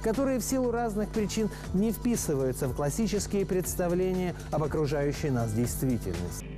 которые в силу разных причин не вписываются в классические представления об окружающей нас действительности.